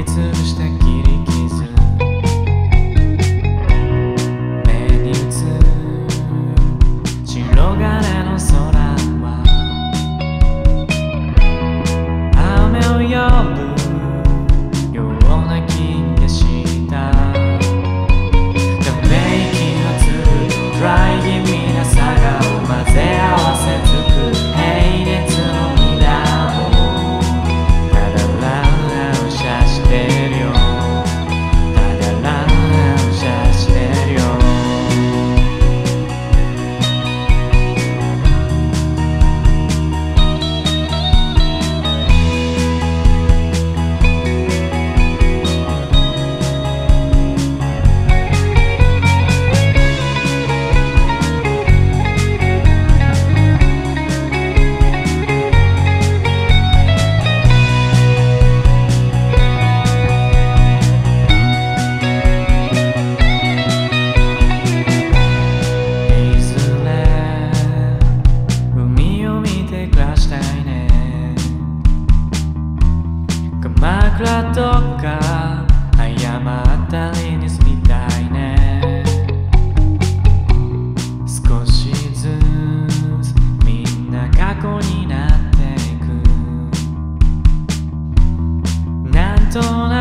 りつぶした切り傷、目に映る白金の空は雨を呼ぶような気がした。ため息のつるドライ気味なさがを混ぜ合わせつく平熱のミラーをただ乱射してるよ、ただ乱射してるよ。鎌倉とか葉山あたりに住みたいね。少しずつみんな過去になっていく。なんとなく